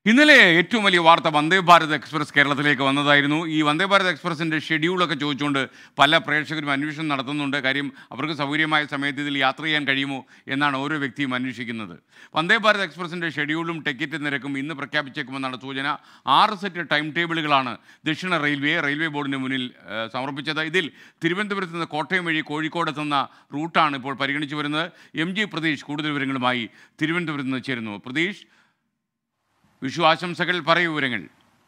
ഇന്നലെ ഏറ്റവും വലിയ വാർത്ത വന്ദേ ഭാരത് എക്സ്പ്രസ് കേരളത്തിലേക്ക് വന്നതായിരുന്നു. ഈ വന്ദേ ഭാരത് എക്സ്പ്രസിൻ്റെ ഷെഡ്യൂളൊക്കെ ചോദിച്ചുകൊണ്ട് പല പ്രേക്ഷകരും അന്വേഷണം നടത്തുന്നുണ്ട്. കാര്യം അവർക്ക് സൗകര്യമായ സമയത്ത് ഇതിൽ യാത്ര ചെയ്യാൻ കഴിയുമോ എന്നാണ് ഓരോ വ്യക്തിയും അന്വേഷിക്കുന്നത്. വന്ദേ ഭാരത് എക്സ്പ്രസിൻ്റെ ഷെഡ്യൂളും ടിക്കറ്റ് നിരക്കും ഇന്ന് പ്രഖ്യാപിച്ചേക്കുമെന്നാണ് സൂചന. 6 സെറ്റ് ടൈം ടേബിളുകളാണ് ദക്ഷിണ റെയിൽവേ ബോർഡിന് മുന്നിൽ സമർപ്പിച്ചത്. ഇതിൽ തിരുവനന്തപുരത്ത് നിന്ന് കോട്ടയം വഴി കോഴിക്കോട് എത്തുന്ന റൂട്ടാണ് ഇപ്പോൾ പരിഗണിച്ചു വരുന്നത്. MG പ്രതീഷ് കൂടുതൽ വിവരങ്ങളുമായി തിരുവനന്തപുരത്ത് നിന്ന് ചേരുന്നു. പ്രതീഷ്, വിഷു ആശംസകൾ, പറയൂ വിവരങ്ങൾ.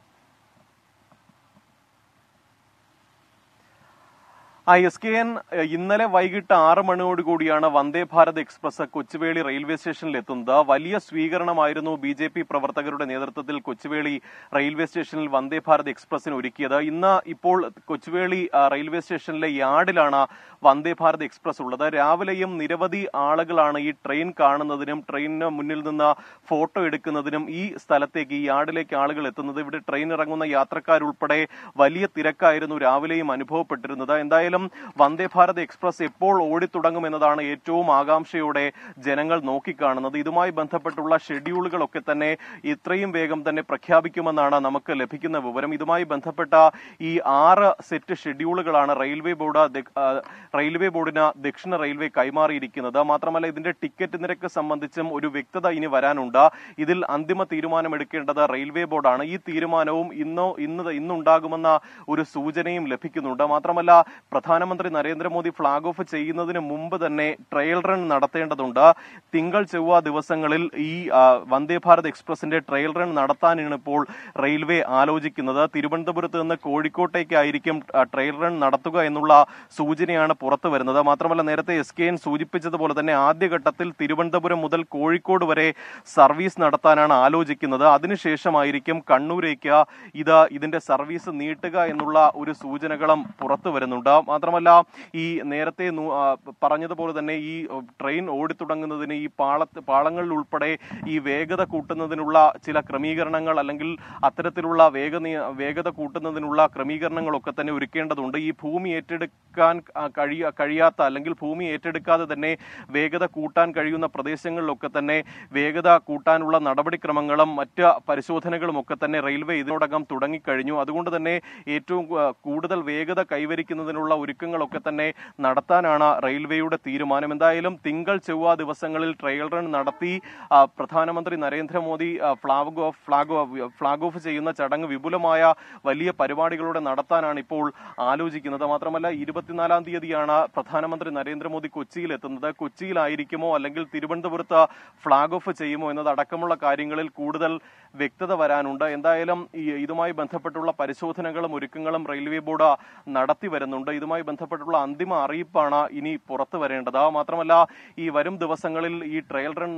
SKN ഇന്നലെ വൈകിട്ട് 6 മണിയോടുകൂടിയാണ് വന്ദേ ഭാരത് എക്സ്പ്രസ് കൊച്ചുവേളി റെയിൽവേ സ്റ്റേഷനിൽ എത്തുന്നത്. വലിയ സ്വീകരണമായിരുന്നു BJP പ്രവർത്തകരുടെ നേതൃത്വത്തിൽ കൊച്ചുവേളി റെയിൽവേ സ്റ്റേഷനിൽ വന്ദേ ഭാരത് എക്സ്പ്രസിന് ഒരുക്കിയത്. ഇപ്പോൾ കൊച്ചുവേളി റെയിൽവേ സ്റ്റേഷനിലെ യാർഡിലാണ് വന്ദേ ഭാരത് എക്സ്പ്രസ് ഉള്ളത്. രാവിലെയും നിരവധി ആളുകളാണ് ഈ ട്രെയിൻ കാണുന്നതിനും ട്രെയിനിന് മുന്നിൽ നിന്ന് ഫോട്ടോ എടുക്കുന്നതിനും ഈ സ്ഥലത്തേക്ക്, ഈ യാർഡിലേക്ക് ആളുകൾ എത്തുന്നത്. ഇവിടെ ട്രെയിൻ ഇറങ്ങുന്ന യാത്രക്കാരുൾപ്പെടെ വലിയ തിരക്കായിരുന്നു രാവിലെയും അനുഭവപ്പെട്ടിരുന്നത്. എന്തായാലും വന്ദേ ഭാരത് എക്സ്പ്രസ് എപ്പോൾ ഓടിത്തുടങ്ങുമെന്നതാണ് ഏറ്റവും ആകാംക്ഷയോടെ ജനങ്ങൾ നോക്കിക്കാണുന്നത്. ഇതുമായി ബന്ധപ്പെട്ടുള്ള ഷെഡ്യൂളുകളൊക്കെ തന്നെ ഇത്രയും വേഗം തന്നെ പ്രഖ്യാപിക്കുമെന്നാണ് നമുക്ക് ലഭിക്കുന്ന വിവരം. ഇതുമായി ബന്ധപ്പെട്ട ഈ 6 സെറ്റ് ഷെഡ്യൂളുകളാണ് റെയിൽവേ ബോർഡിന് ദക്ഷിണ റെയിൽവേ കൈമാറിയിരിക്കുന്നത്. മാത്രമല്ല, ഇതിന്റെ ടിക്കറ്റ് നിരക്ക് സംബന്ധിച്ചും ഒരു വ്യക്തത ഇനി വരാനുണ്ട്. ഇതിൽ അന്തിമ തീരുമാനമെടുക്കേണ്ടത് റെയിൽവേ ബോർഡാണ്. ഈ തീരുമാനവും ഇന്നുണ്ടാകുമെന്ന ഒരു സൂചനയും ലഭിക്കുന്നുണ്ട്. മാത്രമല്ല, പ്രധാനമന്ത്രി നരേന്ദ്രമോദി ഫ്ളാഗ് ഓഫ് ചെയ്യുന്നതിന് മുമ്പ് തന്നെ ട്രയൽ റൺ നടത്തേണ്ടതുണ്ട്. തിങ്കൾ ചൊവ്വ ദിവസങ്ങളിൽ ഈ വന്ദേ ഭാരത് എക്സ്പ്രസിന്റെ ട്രയൽ റൺ നടത്താനാണ് ഇപ്പോൾ റെയിൽവേ ആലോചിക്കുന്നത്. തിരുവനന്തപുരത്ത് നിന്ന് കോഴിക്കോട്ടേക്കായിരിക്കും ട്രയൽ റൺ നടത്തുക എന്നുള്ള സൂചനയാണ് പുറത്തു വരുന്നത്. മാത്രമല്ല, നേരത്തെ SKN സൂചിപ്പിച്ചതുപോലെ തന്നെ ആദ്യഘട്ടത്തിൽ തിരുവനന്തപുരം മുതൽ കോഴിക്കോട് വരെ സർവീസ് നടത്താനാണ് ആലോചിക്കുന്നത്. അതിനുശേഷമായിരിക്കും കണ്ണൂരേക്ക് ഇതിന്റെ സർവീസ് നീട്ടുക എന്നുള്ള ഒരു സൂചനകളും പുറത്തു വരുന്നുണ്ട്. മാത്രമല്ല, ഈ നേരത്തെ പറഞ്ഞതുപോലെ തന്നെ ഈ ട്രെയിൻ ഓടിത്തുടങ്ങുന്നതിന് ഈ പാളങ്ങളിൽ ഉൾപ്പെടെ ഈ വേഗത കൂട്ടുന്നതിനുള്ള ചില ക്രമീകരണങ്ങൾ, അല്ലെങ്കിൽ അത്തരത്തിലുള്ള വേഗത കൂട്ടുന്നതിനുള്ള ക്രമീകരണങ്ങളൊക്കെ തന്നെ ഒരുക്കേണ്ടതുണ്ട്. ഈ ഭൂമി ഏറ്റെടുക്കാൻ കഴിയാത്ത, അല്ലെങ്കിൽ ഭൂമി ഏറ്റെടുക്കാതെ തന്നെ വേഗത കൂട്ടാൻ കഴിയുന്ന പ്രദേശങ്ങളിലൊക്കെ തന്നെ വേഗത കൂട്ടാനുള്ള നടപടിക്രമങ്ങളും മറ്റ് പരിശോധനകളും ഒക്കെ തന്നെ റെയിൽവേ ഇതിനോടകം തുടങ്ങിക്കഴിഞ്ഞു. അതുകൊണ്ട് തന്നെ ഏറ്റവും കൂടുതൽ വേഗത കൈവരിക്കുന്നതിനുള്ള ഒരുക്കങ്ങളൊക്കെ തന്നെ നടത്താനാണ് റെയിൽവേയുടെ തീരുമാനം. എന്തായാലും തിങ്കൾ ചൊവ്വ ദിവസങ്ങളിൽ ട്രയൽ റൺ നടത്തി പ്രധാനമന്ത്രി നരേന്ദ്രമോദി ഫ്ളാഗ് ഓഫ് ചെയ്യുന്ന ചടങ്ങ് വിപുലമായ വലിയ പരിപാടികളോടെ നടത്താനാണ് ഇപ്പോൾ ആലോചിക്കുന്നത്. മാത്രമല്ല, 24-ാം തീയതിയാണ് പ്രധാനമന്ത്രി നരേന്ദ്രമോദി കൊച്ചിയിൽ എത്തുന്നത്. കൊച്ചിയിലായിരിക്കുമോ അല്ലെങ്കിൽ തിരുവനന്തപുരത്ത് ഫ്ളാഗ് ഓഫ് ചെയ്യുമോ എന്നതടക്കമുള്ള കാര്യങ്ങളിൽ കൂടുതൽ വ്യക്തത വരാനുണ്ട്. എന്തായാലും ഇതുമായി ബന്ധപ്പെട്ടുള്ള പരിശോധനകളും ഒരുക്കങ്ങളും റെയിൽവേ ബോർഡ് നടത്തി വരുന്നുണ്ട്. ഇതുമായി ബന്ധപ്പെട്ടുള്ള അന്തിമ അറിയിപ്പാണ് ഇനി പുറത്തു വരേണ്ടത്. മാത്രമല്ല, ഈ വരും ദിവസങ്ങളിൽ ഈ ട്രയൽ റൺ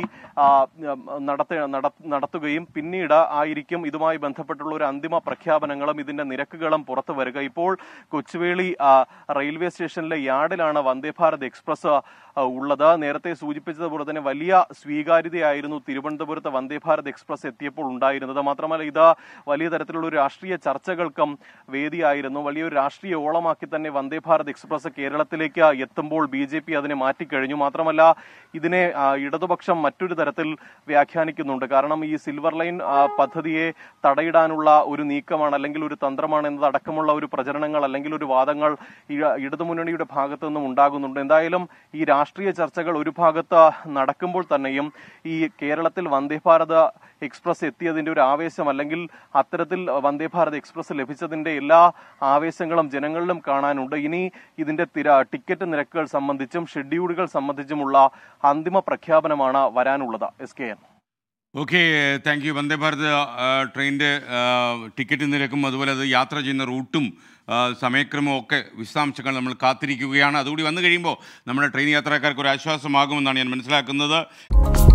നടത്തുകയും പിന്നീട് ആയിരിക്കും ഇതുമായി ബന്ധപ്പെട്ടുള്ള ഒരു അന്തിമ പ്രഖ്യാപനങ്ങളും ഇതിന്റെ നിരക്കുകളും പുറത്തു വരിക. ഇപ്പോൾ കൊച്ചുവേളി റെയിൽവേ സ്റ്റേഷനിലെ യാർഡിലാണ് വന്ദേ ഭാരത് എക്സ്പ്രസ് ഉള്ളത്. നേരത്തെ സൂചിപ്പിച്ചതുപോലെ തന്നെ വലിയ സ്വീകാര്യതയായിരുന്നു തിരുവനന്തപുരത്ത് വന്ദേ ഭാരത് എക്സ്പ്രസ് എത്തിയപ്പോൾ ഉണ്ടായിരുന്നത്. മാത്രമല്ല, ഇത് വലിയ തരത്തിലുള്ള ഒരു രാഷ്ട്രീയ ചർച്ചകൾക്കും വേദിയായിരുന്നു. വലിയൊരു രാഷ്ട്രീയ ഓളമാക്കി തന്നെ വന്ദേ ഭാരത് എക്സ്പ്രസ് കേരളത്തിലേക്ക് എത്തുമ്പോൾ BJP അതിനെ മാറ്റിക്കഴിഞ്ഞു. മാത്രമല്ല, ഇതിനെ ഇടതുപക്ഷം മറ്റൊരു തരത്തിൽ വ്യാഖ്യാനിക്കുന്നുണ്ട്. കാരണം ഈ സിൽവർ ലൈൻ പദ്ധതിയെ തടയിടാനുള്ള ഒരു നീക്കമാണ്, അല്ലെങ്കിൽ ഒരു തന്ത്രമാണ് എന്നതടക്കമുള്ള ഒരു പ്രചരണങ്ങൾ, അല്ലെങ്കിൽ ഒരു വാദങ്ങൾ ഇടതുമുന്നണിയുടെ ഭാഗത്തു നിന്നും ഉണ്ടാകുന്നുണ്ട്. എന്തായാലും ഈ രാഷ്ട്രീയ ചർച്ചകൾ ഒരു ഭാഗത്ത് നടക്കുമ്പോൾ തന്നെയും ഈ കേരളത്തിൽ വന്ദേ ഭാരത് എക്സ്പ്രസ് എത്തിയതിന്റെ ഒരു ആവേശം, അല്ലെങ്കിൽ അത്തരത്തിൽ വന്ദേ ഭാരത് എക്സ്പ്രസ് ലഭിച്ചതിന്റെ എല്ലാ ആവേശങ്ങളും ജനങ്ങളിലും കാണാനുണ്ട്. ഇനി ഇതിന്റെ ടിക്കറ്റ് നിരക്കുകൾ സംബന്ധിച്ചും ഷെഡ്യൂളുകൾ സംബന്ധിച്ചുമുള്ള അന്തിമ പ്രഖ്യാപനമാണ് വരാനുള്ളത്. SKN. Okay, thank you. Vande Bharat ട്രെയിനിൻ്റെ ടിക്കറ്റ് നിരക്കും അതുപോലെ അത് യാത്ര ചെയ്യുന്ന റൂട്ടും സമയക്രമവും ഒക്കെ വിശദാംശങ്ങൾ നമ്മൾ കാത്തിരിക്കുകയാണ്. അതുകൂടി വന്നു കഴിയുമ്പോൾ നമ്മുടെ ട്രെയിൻ യാത്രക്കാർക്ക് ഒരു ആശ്വാസമാകുമെന്നാണ് ഞാൻ മനസ്സിലാക്കുന്നത്.